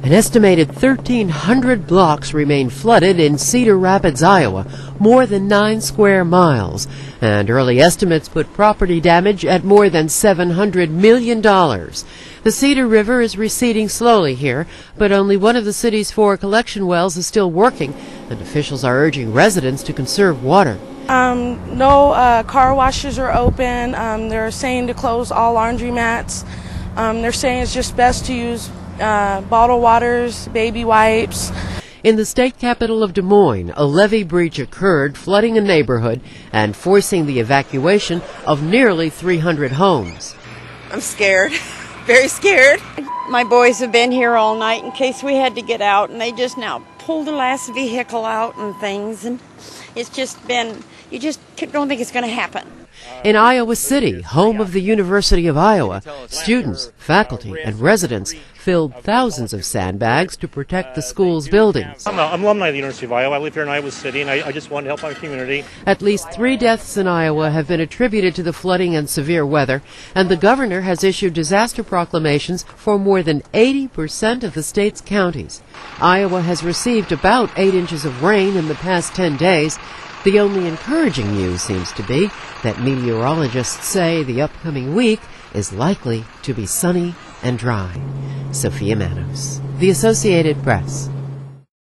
An estimated 1,300 blocks remain flooded in Cedar Rapids, Iowa, more than 9 square miles, and early estimates put property damage at more than $700 million. The Cedar River is receding slowly here, but only one of the city's 4 collection wells is still working, and officials are urging residents to conserve water. No car washes are open. They're saying to close all laundromats. They're saying it's just best to use bottled waters, baby wipes. In the state capital of Des Moines, a levee breach occurred, flooding a neighborhood and forcing the evacuation of nearly 300 homes. I'm scared, very scared. My boys have been here all night in case we had to get out, and they just now pulled the last vehicle out and things, and it's just been, you just don't think it's going to happen. In Iowa City, home of the University of Iowa, students, faculty, and residents filled thousands of sandbags to protect the school's buildings. I'm an alumni of the University of Iowa. I live here in Iowa City, and I just want to help our community. At least 3 deaths in Iowa have been attributed to the flooding and severe weather, and the governor has issued disaster proclamations for more than 80% of the state's counties. Iowa has received about 8 inches of rain in the past 10 days. The only encouraging news seems to be that meteorologists say the upcoming week is likely to be sunny and dry. Sophia Manos, The Associated Press.